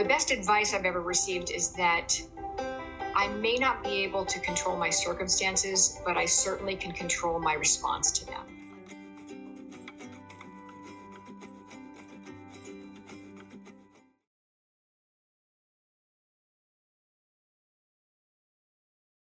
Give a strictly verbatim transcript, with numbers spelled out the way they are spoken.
best advice I've ever received is that I may not be able to control my circumstances, but I certainly can control my response to them.